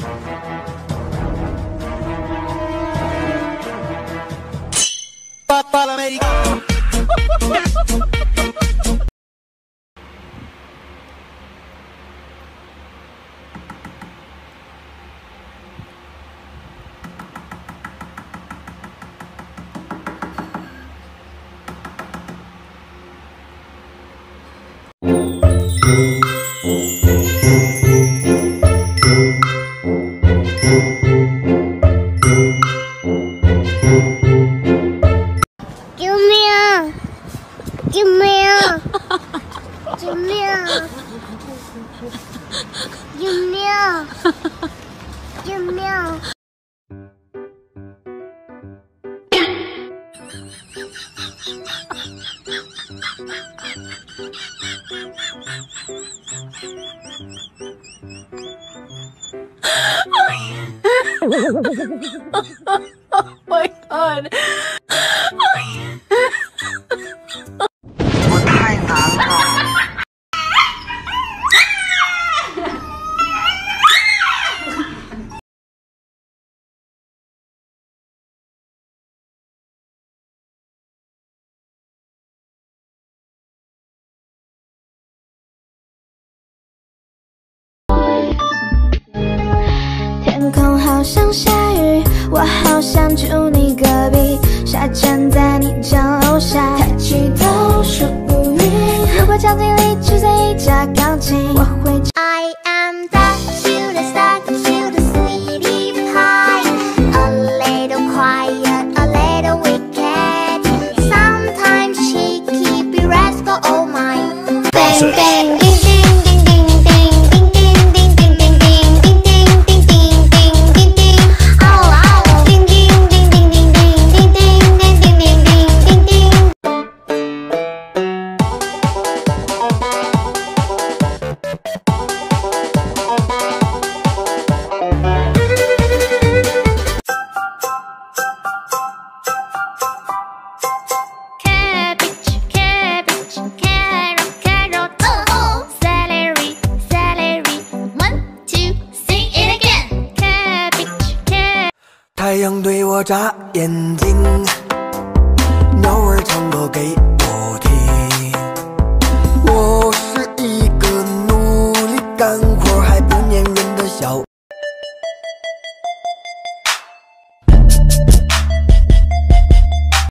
Oh my god！ 我太难了。 天空好像下雨，我好想住你隔壁，傻站在你家楼下，抬起头说不晕。如果场景里只剩一架钢琴，我会。I am the shooting star, shooting sweetie pie, a little quiet, a little wicked. Sometimes she keep it rascal, oh my. Bang bang, ding ding ding ding ding ding ding ding ding ding ding ding ding ding ding ding ding. Oh oh, ding ding ding ding ding ding ding ding ding ding ding ding ding. 太阳对我眨眼睛，鸟儿唱歌给。